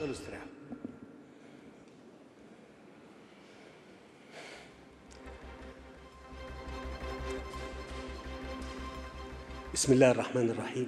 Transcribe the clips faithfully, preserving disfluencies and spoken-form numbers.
اتفضلوا استريحوا. بسم الله الرحمن الرحيم.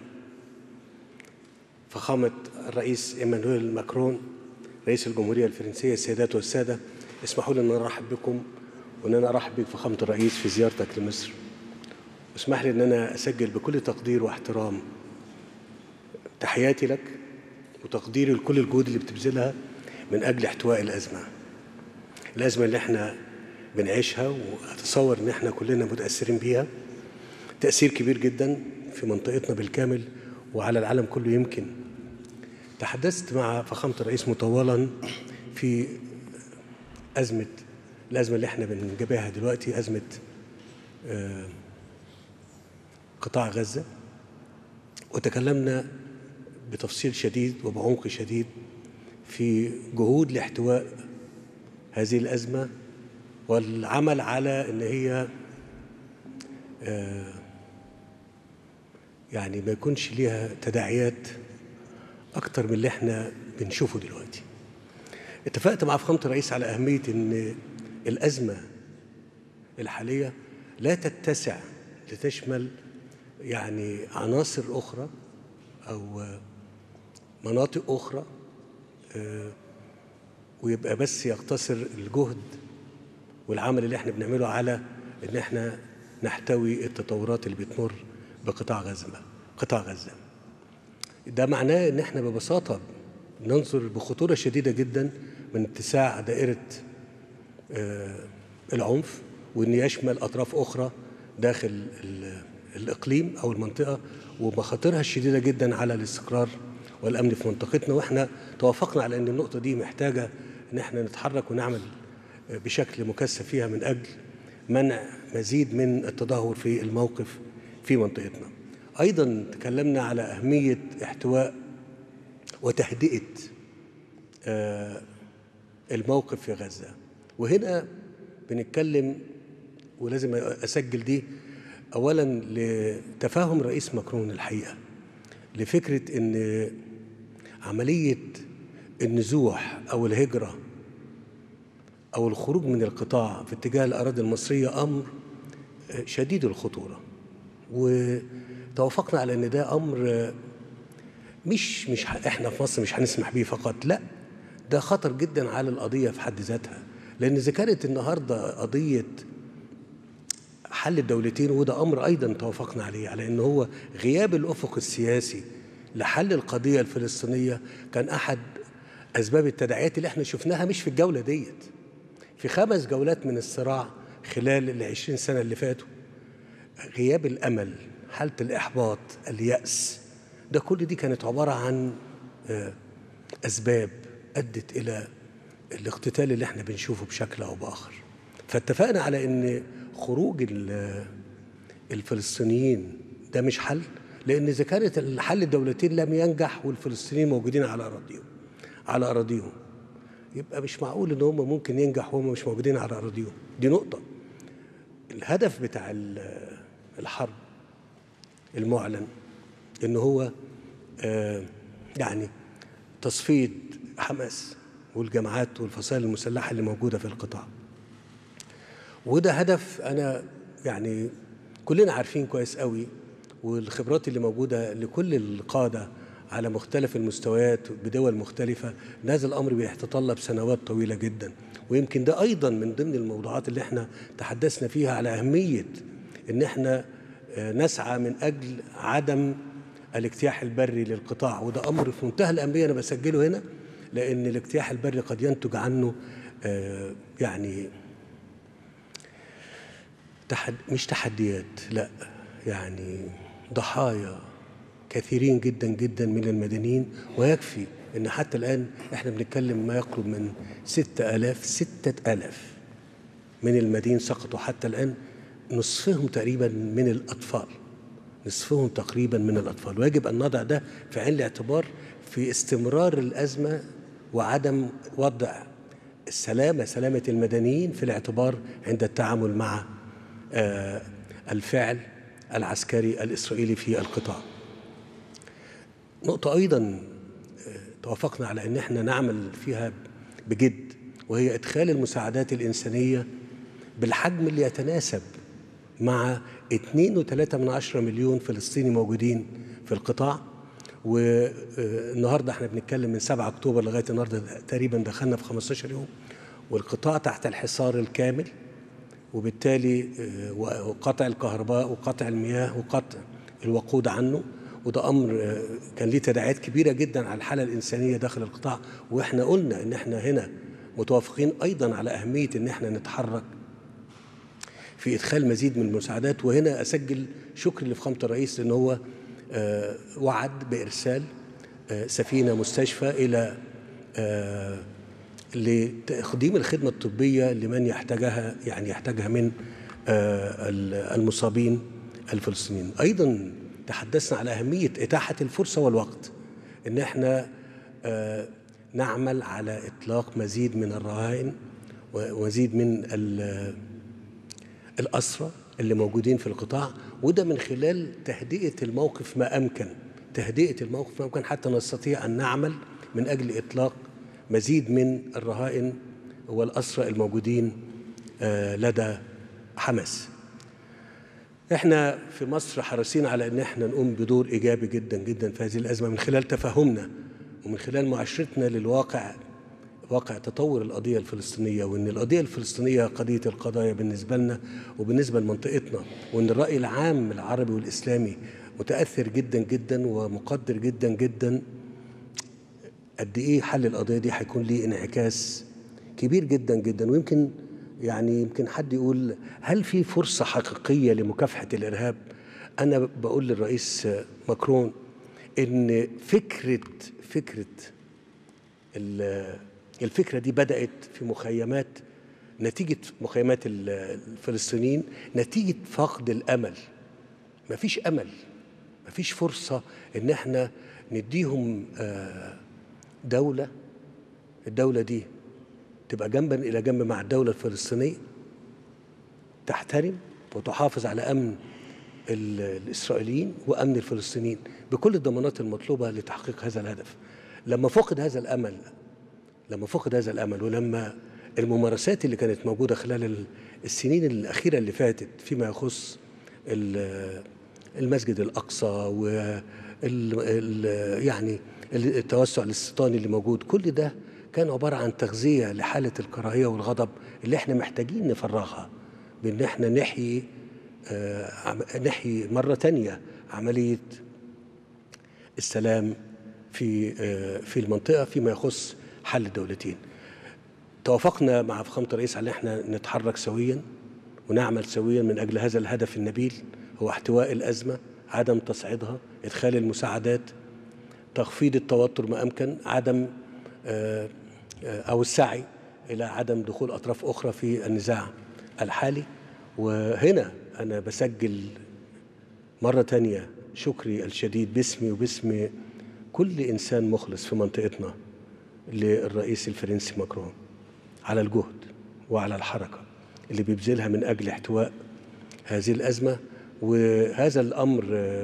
فخامة الرئيس إيمانويل ماكرون رئيس الجمهورية الفرنسية، السيدات والسادة، اسمحوا لي أن أنا أرحب بكم وأن أنا أرحب بك فخامة الرئيس في زيارتك لمصر. اسمح لي أن أنا أسجل بكل تقدير واحترام تحياتي لك وتقديري لكل الجهود اللي بتبذلها من أجل احتواء الأزمة الأزمة اللي احنا بنعيشها، وأتصور أن احنا كلنا متأثرين بيها تأثير كبير جدا في منطقتنا بالكامل وعلى العالم كله. يمكن تحدثت مع فخامة الرئيس مطولا في أزمة الأزمة اللي احنا بنجابهها دلوقتي، أزمة قطاع غزة، وتكلمنا بتفصيل شديد وبعمق شديد في جهود لاحتواء هذه الأزمة والعمل على أن هي يعني ما يكونش ليها تداعيات أكتر من اللي احنا بنشوفه دلوقتي. اتفقت مع فخامة الرئيس على أهمية أن الأزمة الحالية لا تتسع لتشمل يعني عناصر أخرى أو مناطق أخرى ويبقى بس يقتصر الجهد والعمل اللي احنا بنعمله على أن احنا نحتوي التطورات اللي بتمر بقطاع غزة قطاع غزة. ده معناه ان احنا ببساطة ننظر بخطورة شديدة جدا من اتساع دائرة العنف، وان يشمل اطراف اخرى داخل الاقليم او المنطقة، ومخاطرها الشديدة جدا على الاستقرار والامن في منطقتنا. واحنا توافقنا على ان النقطة دي محتاجة ان احنا نتحرك ونعمل بشكل مكثف فيها من اجل منع مزيد من التدهور في الموقف في منطقتنا. أيضا تكلمنا على أهمية احتواء وتهدئة الموقف في غزة، وهنا بنتكلم ولازم أسجل دي أولا لتفاهم رئيس ماكرون الحقيقة لفكرة أن عملية النزوح أو الهجرة أو الخروج من القطاع في اتجاه الأراضي المصرية أمر شديد الخطورة، وتوافقنا على أن ده أمر مش مش إحنا في مصر مش هنسمح بيه فقط، لا ده خطر جدا على القضية في حد ذاتها، لأن إذا كانت النهاردة قضية حل الدولتين، وده أمر أيضا توافقنا عليه على أنه هو غياب الأفق السياسي لحل القضية الفلسطينية كان أحد أسباب التداعيات اللي إحنا شفناها مش في الجولة ديت، في خمس جولات من الصراع خلال العشرين سنة اللي فاتوا. غياب الأمل، حالة الإحباط، اليأس، ده كل دي كانت عبارة عن أسباب أدت إلى الاقتتال اللي احنا بنشوفه بشكل أو بآخر. فاتفقنا على أن خروج الفلسطينيين ده مش حل، لأن إذا كانت الحل الدولتين لم ينجح والفلسطينيين موجودين على أراضيهم على أراضيهم يبقى مش معقول ان هم ممكن ينجح وهم مش موجودين على اراضيهم. دي نقطه. الهدف بتاع الحرب المعلن ان هو آه يعني تصفيه حماس والجماعات والفصائل المسلحه اللي موجوده في القطاع، وده هدف انا يعني كلنا عارفين كويس قوي، والخبرات اللي موجوده لكل القاده على مختلف المستويات بدول مختلفة، هذا الأمر بيتطلب سنوات طويلة جدا. ويمكن ده أيضا من ضمن الموضوعات اللي احنا تحدثنا فيها على أهمية إن احنا نسعى من أجل عدم الاجتياح البري للقطاع، وده أمر في منتهى الأهمية أنا بسجله هنا، لأن الاجتياح البري قد ينتج عنه يعني تحد مش تحديات، لا يعني ضحايا كثيرين جدا جدا من المدنيين. ويكفي ان حتى الان احنا بنتكلم ما يقرب من ستة آلاف ستة آلاف من المدنيين سقطوا حتى الان، نصفهم تقريبا من الاطفال نصفهم تقريبا من الاطفال ويجب ان نضع ده في عين الاعتبار في استمرار الازمه وعدم وضع السلامه سلامه المدنيين في الاعتبار عند التعامل مع آه الفعل العسكري الاسرائيلي في القطاع. نقطة أيضا توافقنا على ان احنا نعمل فيها بجد، وهي ادخال المساعدات الانسانيه بالحجم اللي يتناسب مع اتنين وتلاتة من عشرة مليون فلسطيني موجودين في القطاع. والنهارده احنا بنتكلم من سبعة اكتوبر لغايه النهارده تقريبا دخلنا في خمستاشر يوم، والقطاع تحت الحصار الكامل، وبالتالي وقطع الكهرباء وقطع المياه وقطع الوقود عنه، وده امر كان ليه تداعيات كبيره جدا على الحاله الانسانيه داخل القطاع. واحنا قلنا ان احنا هنا متوافقين ايضا على اهميه ان احنا نتحرك في ادخال مزيد من المساعدات. وهنا اسجل شكري لفخامه الرئيس لان هو وعد بارسال سفينه مستشفى الى لتقديم الخدمه الطبيه لمن يحتاجها، يعني يحتاجها من المصابين الفلسطينيين. ايضا تحدثنا على اهميه اتاحه الفرصه والوقت ان احنا نعمل على اطلاق مزيد من الرهائن ومزيد من الأسرى اللي موجودين في القطاع، وده من خلال تهدئة الموقف ما أمكن، تهدئة الموقف ما أمكن حتى نستطيع أن نعمل من أجل إطلاق مزيد من الرهائن والأسرى الموجودين لدى حماس. احنا في مصر حريصين على ان احنا نقوم بدور ايجابي جدا جدا في هذه الازمه من خلال تفهمنا ومن خلال معاشرتنا للواقع، واقع تطور القضية الفلسطينية، وإن القضية الفلسطينية قضية القضايا بالنسبة لنا وبالنسبة لمنطقتنا، وإن الرأي العام العربي والإسلامي متأثر جدا جدا ومقدر جدا جدا قد إيه حل القضية دي هيكون ليه انعكاس كبير جدا جدا. ويمكن يعني يمكن حد يقول هل في فرصة حقيقية لمكافحة الإرهاب؟ أنا بقول للرئيس ماكرون إن فكرة فكرة الفكرة دي بدأت في مخيمات، نتيجة مخيمات الفلسطينيين، نتيجة فقد الأمل. مفيش أمل، مفيش فرصة إن احنا نديهم دولة، الدولة دي تبقى جنبا إلى جنب مع الدولة الفلسطينية، تحترم وتحافظ على أمن الإسرائيليين وأمن الفلسطينيين بكل الضمانات المطلوبة لتحقيق هذا الهدف. لما فقد هذا الأمل لما فقد هذا الأمل ولما الممارسات اللي كانت موجودة خلال السنين الأخيرة اللي فاتت فيما يخص المسجد الأقصى و يعني التوسع الاستيطاني اللي موجود، كل ده كان عبارة عن تغذية لحالة الكراهية والغضب اللي احنا محتاجين نفرغها بأن احنا نحيي نحيي مرة تانية عملية السلام في في المنطقة فيما يخص حل الدولتين. توافقنا مع فخامة الرئيس على ان احنا نتحرك سويا ونعمل سويا من اجل هذا الهدف النبيل، هو احتواء الازمة، عدم تصعيدها، ادخال المساعدات، تخفيض التوتر ما امكن، عدم او السعي الى عدم دخول اطراف اخرى في النزاع الحالي. وهنا انا بسجل مرة تانية شكري الشديد باسمي وباسم كل إنسان مخلص في منطقتنا للرئيس الفرنسي ماكرون على الجهد وعلى الحركة اللي بيبذلها من أجل احتواء هذه الأزمة. وهذا الأمر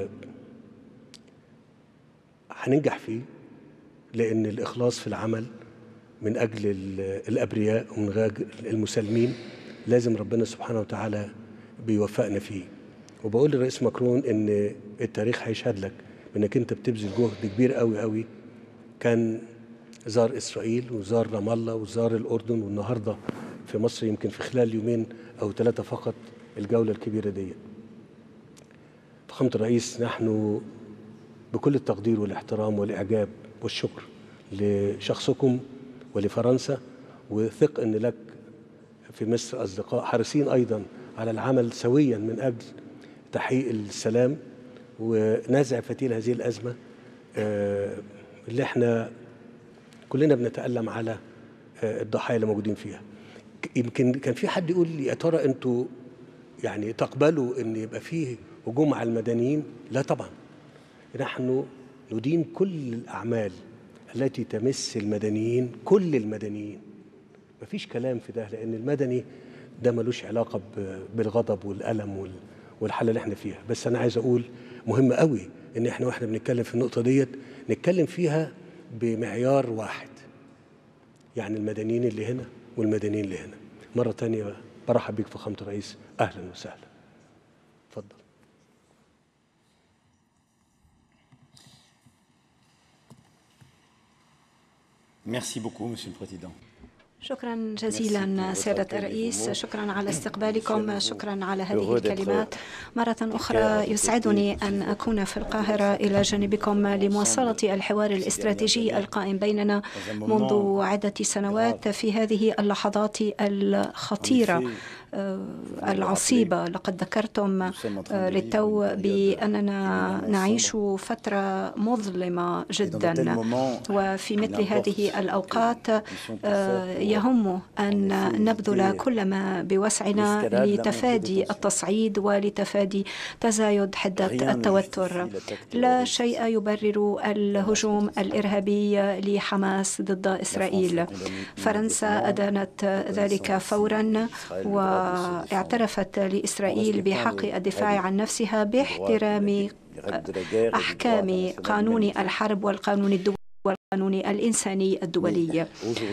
هننجح فيه لأن الإخلاص في العمل من أجل الأبرياء ومن أجل المسالمين لازم ربنا سبحانه وتعالى بيوفقنا فيه. وبقول للرئيس ماكرون إن التاريخ هيشهد لك انك انت بتبذل جهد كبير قوي قوي. كان زار اسرائيل وزار رام الله وزار الاردن، والنهارده في مصر يمكن في خلال يومين او ثلاثه فقط الجوله الكبيره دي. فخامه الرئيس، نحن بكل التقدير والاحترام والاعجاب والشكر لشخصكم ولفرنسا، وثق ان لك في مصر اصدقاء حريصين ايضا على العمل سويا من اجل تحقيق السلام ونزع فتيل هذه الأزمة اللي احنا كلنا بنتألم على الضحايا اللي موجودين فيها. يمكن كان في حد يقول لي يا ترى انتوا يعني تقبلوا ان يبقى فيه هجوم على المدنيين؟ لا طبعا، نحن ندين كل الأعمال التي تمس المدنيين، كل المدنيين، مفيش كلام في ده، لأن المدني ده ملوش علاقة بالغضب والألم والحالة اللي احنا فيها. بس أنا عايز أقول مهم قوي إن احنا واحنا بنتكلم في النقطة ديت نتكلم فيها بمعيار واحد، يعني المدنيين اللي هنا والمدنيين اللي هنا. مرة تانية برحب بك فخامة الرئيس، أهلا وسهلا. اتفضل. Merci beaucoup, Monsieur le Président. شكرا جزيلا سيادة الرئيس، شكرا على استقبالكم، شكرا على هذه الكلمات. مرة أخرى يسعدني أن أكون في القاهرة إلى جانبكم لمواصلة الحوار الاستراتيجي القائم بيننا منذ عدة سنوات في هذه اللحظات الخطيرة العصيبة. لقد ذكرتم للتو بأننا نعيش فترة مظلمة جدا، وفي مثل هذه الأوقات يهم أن نبذل كل ما بوسعنا لتفادي التصعيد ولتفادي تزايد حدة التوتر. لا شيء يبرر الهجوم الإرهابي لحماس ضد إسرائيل. فرنسا أدانت ذلك فورا واعترفت لإسرائيل بحق الدفاع عن نفسها باحترام أحكام قانون الحرب والقانون الدولي والقانون الإنساني الدولي.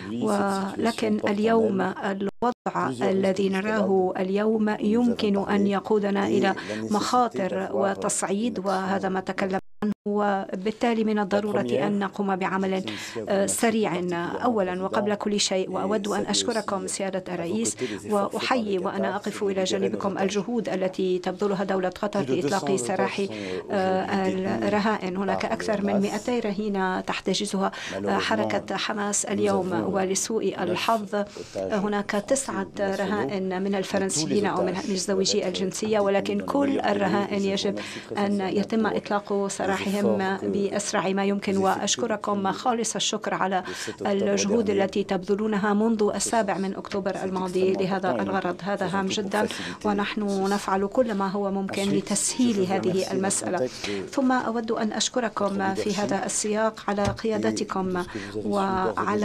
ولكن اليوم الوضع الذي نراه اليوم يمكن أن يقودنا إلى مخاطر وتصعيد، وهذا ما تكلم عنه، وبالتالي من الضرورة أن نقوم بعمل سريع. أولا وقبل كل شيء، وأود أن أشكركم سيادة الرئيس وأحيي وأنا أقف إلى جانبكم الجهود التي تبذلها دولة قطر لإطلاق سراح الرهائن. هناك أكثر من مئتي رهينة تحتجزها حركة حماس اليوم، ولسوء الحظ هناك تسعة رهائن من الفرنسيين أو من زوجي الجنسية، ولكن كل الرهائن يجب أن يتم إطلاق سراحهم بأسرع ما يمكن. وأشكركم خالص الشكر على الجهود التي تبذلونها منذ السابع من أكتوبر الماضي لهذا الغرض. هذا هام جدا، ونحن نفعل كل ما هو ممكن لتسهيل هذه المسألة. ثم أود أن أشكركم في هذا السياق على قيادتكم وعلى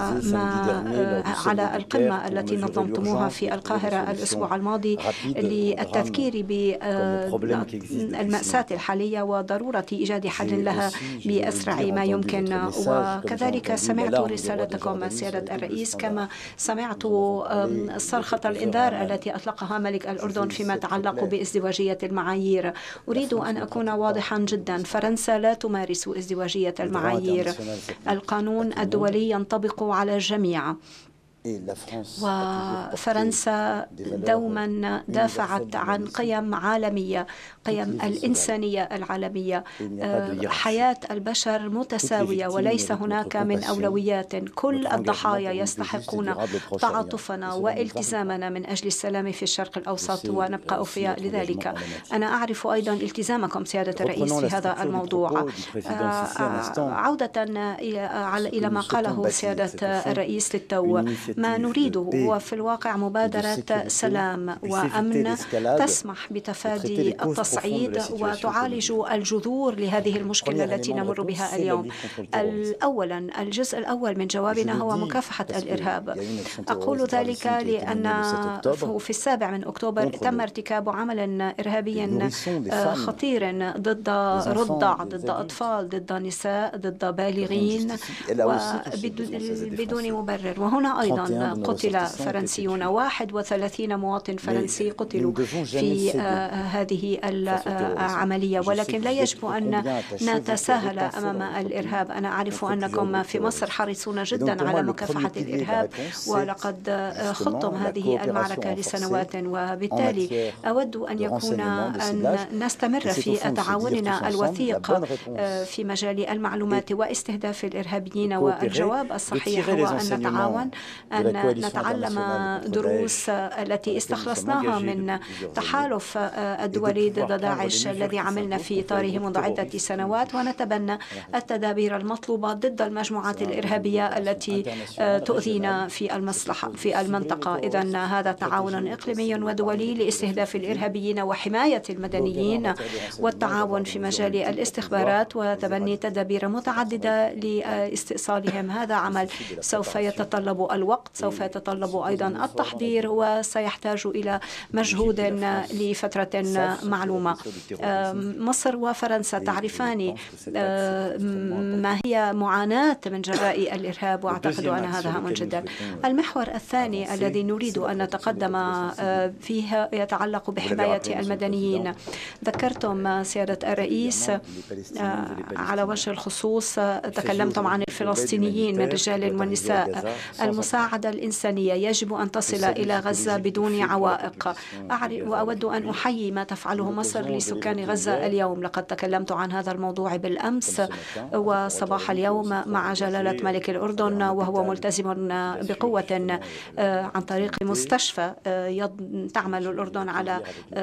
ما على القمة التي نظمتموها في القاهرة الأسبوع الماضي للتذكير بالمأساة الحالية وضرورة إيجاد حل لها بأسرع ما يمكن. وكذلك سمعت رسالتكم سيادة الرئيس، كما سمعت صرخة الإنذار التي أطلقها ملك الأردن فيما يتعلق بازدواجية المعايير. أريد أن أكون واضحا جدا، فرنسا لا تمارس ازدواجية المعايير. القانون الدولي ينطبق على الجميع، وفرنسا دوما دافعت عن قيم عالمية، قيم الإنسانية العالمية. حياة البشر متساوية وليس هناك من أولويات. كل الضحايا يستحقون تعاطفنا والتزامنا من أجل السلام في الشرق الأوسط، ونبقى أوفياء لذلك. أنا أعرف أيضا التزامكم سيادة الرئيس في هذا الموضوع. عودة إلى ما قاله سيادة الرئيس للتو، ما نريده هو في الواقع مبادرة سلام وأمن تسمح بتفادي التصعيد وتعالج الجذور لهذه المشكلة التي نمر بها اليوم. أولا، الجزء الأول من جوابنا هو مكافحة الإرهاب. أقول ذلك لأن في السابع من أكتوبر تم ارتكاب عمل إرهابي خطير ضد رضع، ضد أطفال، ضد نساء، ضد بالغين بدون مبرر. وهنا أيضا قتل فرنسيون، واحد وثلاثين مواطن فرنسي قتلوا في هذه العملية، ولكن لا يجب أن نتساهل أمام الإرهاب. أنا أعرف أنكم في مصر حريصون جدا على مكافحة الإرهاب، ولقد خضتم هذه المعركة لسنوات، وبالتالي أود أن يكون أن نستمر في تعاوننا الوثيق في مجال المعلومات واستهداف الإرهابيين. والجواب الصحيح هو أن نتعاون، أن نتعلم دروس التي استخلصناها من تحالف الدولي ضد داعش الذي عملنا في إطاره منذ عدة سنوات، ونتبنى التدابير المطلوبة ضد المجموعات الإرهابية التي تؤذينا في المصلحة في المنطقة. إذن هذا تعاون إقليمي ودولي لاستهداف الإرهابيين وحماية المدنيين، والتعاون في مجال الاستخبارات وتبني تدابير متعددة لاستئصالهم. هذا عمل سوف يتطلب الوقت الوقت، سوف يتطلب أيضا التحضير، وسيحتاج إلى مجهود لفترة معلومة. مصر وفرنسا تعرفان ما هي معاناة من جراء الإرهاب، وأعتقد أن هذا هام جدا. المحور الثاني الذي نريد أن نتقدم فيه يتعلق بحماية المدنيين. ذكرتم سيادة الرئيس على وجه الخصوص، تكلمتم عن الفلسطينيين من رجال ونساء. المساعدة الإنسانية يجب أن تصل إلى غزة بدون عوائق، وأود أن أحيي ما تفعله مصر لسكان غزة اليوم. لقد تكلمت عن هذا الموضوع بالأمس وصباح اليوم مع جلالة ملك الأردن، وهو ملتزم بقوة عن طريق مستشفى تعمل الأردن على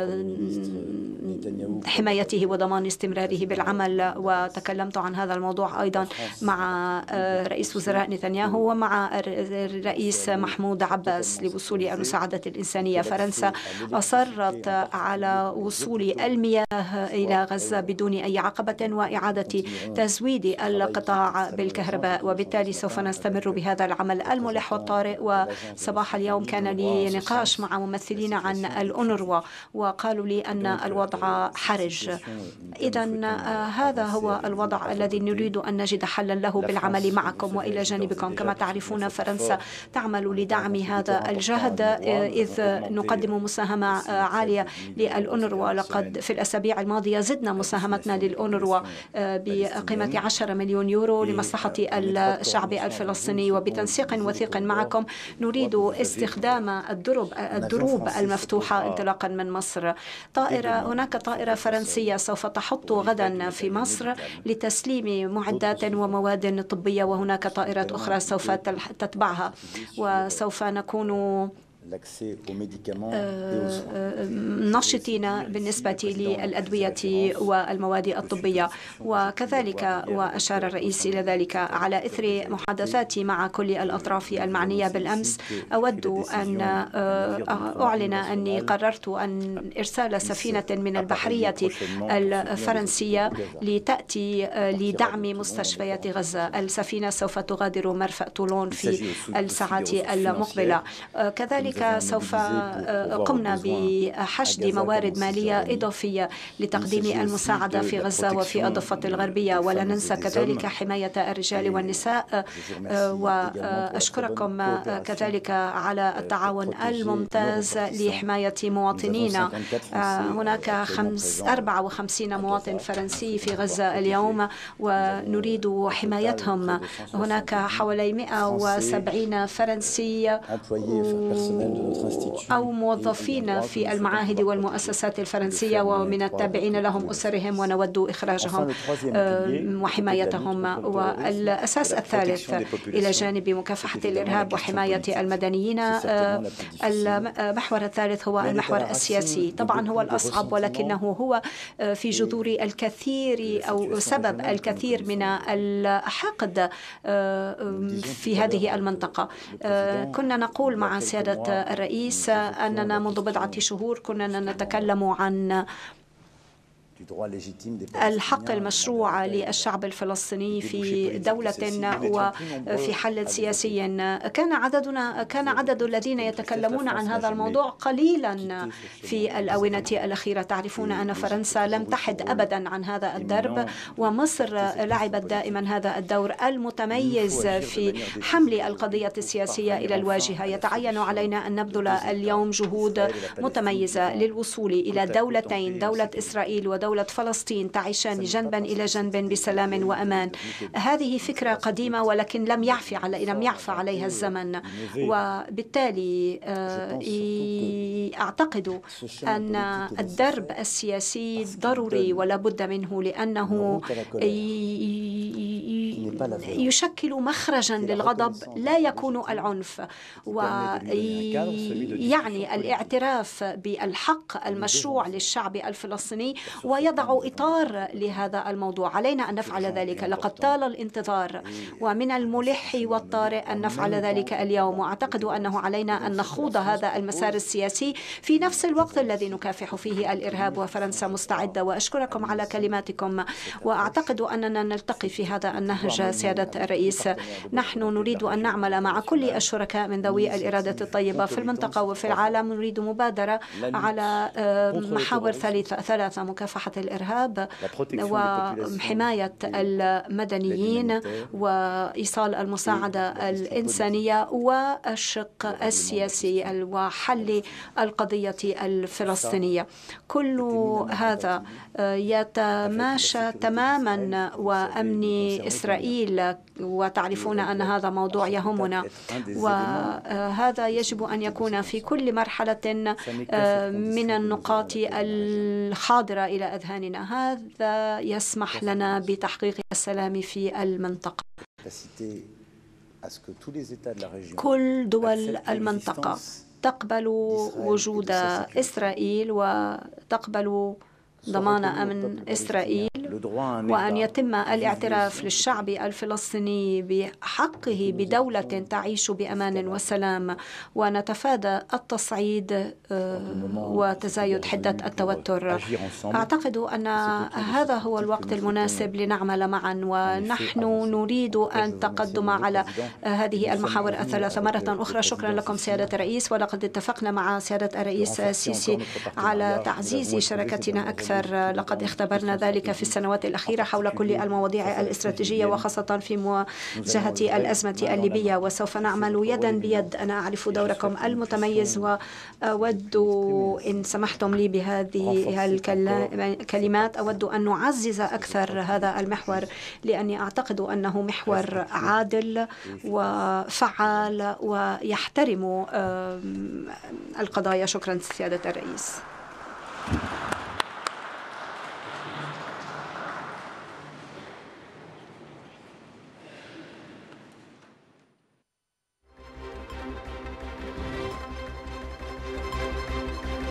حمايته وضمان استمراره بالعمل. وتكلمت عن هذا الموضوع أيضا مع رئيس وزراء نتنياهو ومع الرئيس محمود عباس لوصول المساعدة الإنسانية. فرنسا أصرت على وصول المياه إلى غزة بدون أي عقبة وإعادة تزويد القطاع بالكهرباء، وبالتالي سوف نستمر بهذا العمل الملح والطارئ. وصباح اليوم كان لي نقاش مع ممثلين عن الأونروا وقالوا لي أن الوضع حرج. إذن هذا هو الوضع الذي نريد أن نجد حلا له بالعمل معكم وإلى جانبكم. كما تعرفون فرنسا تعمل لدعم هذا الجهد، إذ نقدم مساهمة عالية للأونروا. لقد في الأسابيع الماضية زدنا مساهمتنا للأونروا بقيمة عشرة مليون يورو لمصلحة الشعب الفلسطيني، وبتنسيق وثيق معكم نريد استخدام الدروب الدروب المفتوحة انطلاقا من مصر. طائرة هناك طائرة فرنسية سوف تحط غدا في مصر لتسليم معدات ومواد طبية، وهناك طائرات أخرى سوف تتبعها، وسوف نكون نشطين بالنسبة للأدوية والمواد الطبية. وكذلك وأشار الرئيس إلى ذلك على إثر محادثاتي مع كل الأطراف المعنية بالأمس. أود أن أعلن أني قررت أن إرسال سفينة من البحرية الفرنسية لتأتي لدعم مستشفيات غزة. السفينة سوف تغادر مرفأ طولون في الساعات المقبلة. كذلك سوف قمنا بحشد موارد مالية إضافية لتقديم المساعدة في غزة وفي الضفة الغربية، ولا ننسى كذلك حماية الرجال والنساء. وأشكركم كذلك على التعاون الممتاز لحماية مواطنينا. هناك خمس أربعة وخمسين مواطن فرنسي في غزة اليوم ونريد حمايتهم. هناك حوالي مئة وسبعين فرنسي أو موظفين في المعاهد والمؤسسات الفرنسية ومن التابعين لهم أسرهم، ونود إخراجهم وحمايتهم. والأساس الثالث إلى جانب مكافحة الإرهاب وحماية المدنيين، المحور الثالث هو المحور السياسي. طبعا هو الأصعب، ولكنه هو في جذور الكثير أو سبب الكثير من الحقد في هذه المنطقة. كنا نقول مع سيادة الرئيس أننا منذ بضعة شهور كنا نتكلم عن الحق المشروع للشعب الفلسطيني في دولة وفي حل سياسي. كان عددنا كان عدد الذين يتكلمون عن هذا الموضوع قليلا في الآونة الأخيرة. تعرفون أن فرنسا لم تحد أبدا عن هذا الدرب، ومصر لعبت دائما هذا الدور المتميز في حمل القضية السياسية إلى الواجهة. يتعين علينا أن نبذل اليوم جهود متميزة للوصول إلى دولتين، دولة إسرائيل ودولة دولة فلسطين، تعيشان جنبا إلى جنب بسلام وأمان. هذه فكرة قديمة ولكن لم يعفى علي لم يعفى عليها الزمن، وبالتالي أعتقد أن الدرب السياسي ضروري ولا بد منه، لأنه يشكل مخرجا للغضب لا يكون العنف، ويعني الاعتراف بالحق المشروع للشعب الفلسطيني ويضع إطار لهذا الموضوع. علينا أن نفعل ذلك، لقد طال الانتظار، ومن الملح والطارئ أن نفعل ذلك اليوم. وأعتقد أنه علينا أن نخوض هذا المسار السياسي في نفس الوقت الذي نكافح فيه الإرهاب، وفرنسا مستعدة. وأشكركم على كلماتكم، وأعتقد أننا نلتقي في هذا النهج النهج سيادة الرئيس. نحن نريد أن نعمل مع كل الشركاء من ذوي الإرادة الطيبة في المنطقة وفي العالم. نريد مبادرة على محاور ثلاثة: مكافحة الإرهاب وحماية المدنيين وإيصال المساعدة الإنسانية والشق السياسي وحل القضية الفلسطينية. كل هذا يتماشى تماما وأمن إسرائيل، وتعرفون أن هذا موضوع يهمنا، وهذا يجب أن يكون في كل مرحلة من النقاط الحاضرة إلى أذهاننا. هذا يسمح لنا بتحقيق السلام في المنطقة. كل دول المنطقة تقبل وجود إسرائيل وتقبل ضمان أمن إسرائيل، وأن يتم الاعتراف للشعب الفلسطيني بحقه بدولة تعيش بأمان وسلام، ونتفادى التصعيد وتزايد حدة التوتر. أعتقد أن هذا هو الوقت المناسب لنعمل معا، ونحن نريد أن تقدم على هذه المحاور الثلاثة. مرة أخرى شكرا لكم سيادة الرئيس، ولقد اتفقنا مع سيادة الرئيس السيسي على تعزيز شراكتنا أكثر. لقد اختبرنا ذلك في السنوات الأخيرة حول كل المواضيع الاستراتيجية، وخاصة في مواجهة الأزمة الليبية، وسوف نعمل يدا بيد. أنا أعرف دوركم المتميز، وأود إن سمحتم لي بهذه الكلمات أود أن نعزز أكثر هذا المحور، لأني أعتقد أنه محور عادل وفعال ويحترم القضايا. شكرا سيادة الرئيس.